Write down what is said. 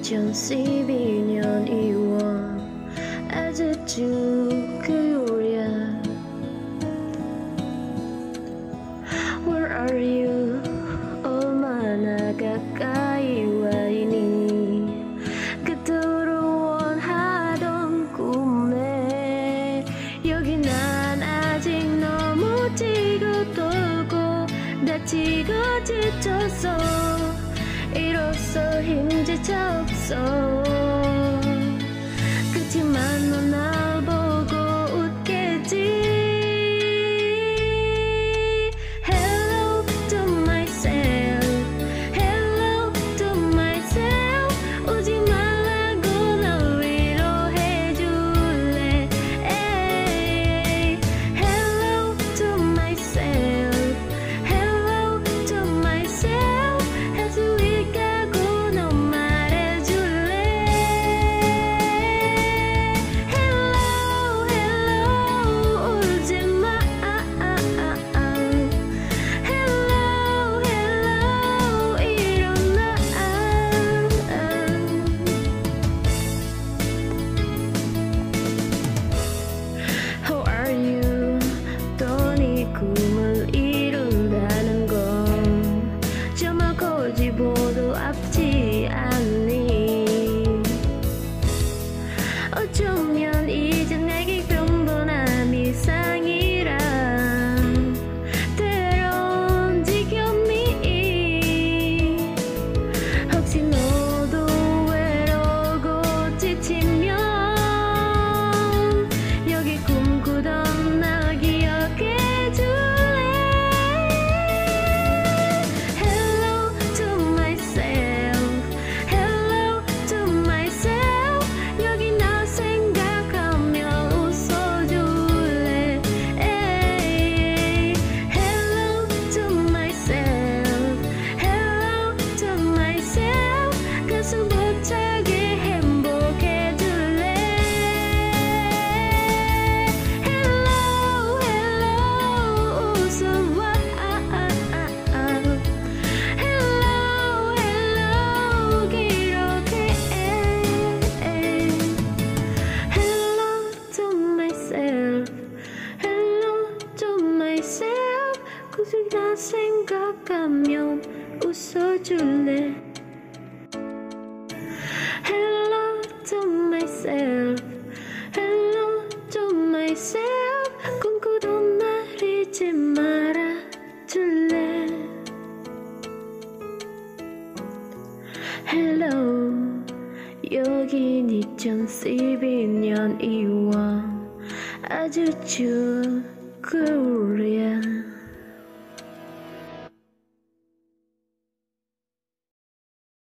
2012년 2월 아직도 그울이야. Where are you? 얼마나 가까이 와 있니? 그토록 원하던 꿈에 여기 난 아직 너무 뛰고 돌고 다치고 지쳤어. 이로써 힘조차 없어. 그치만 넌 날 보고 웃겠지. Hello to myself, hello to myself. 오지 말라고 널 위로해줄래. Hello to myself, hello to myself. 할 수 있다고 넌 말해줄래. Hello, hello, 울지 마. Hello, hello, 일어나. How are you? 또 네 꿈을 이룬다는 건 정말 고집보다 앞지 않니? 어쩌면 이제 내게 평범한 일상이라 때론 지겹니? 혹시 너도 외로우고 지치면 여기 꿈꾸던 날 기억해줄래. Hello to myself, hello to myself. 여기 나 생각하며 웃어줄래. Hello to myself, hello to myself. 가슴 벅차게 행복해줄래. Hello, hello, 웃어봐. Hello, hello, 기록해. Hello to myself, hello to myself. 굳이 나 생각하면 웃어줄래. Hello to myself, hello to myself. 꿈꾸던 날 잊지 말아줄래. Hello, 여긴 2012년 2월 아주 추운 겨울이야.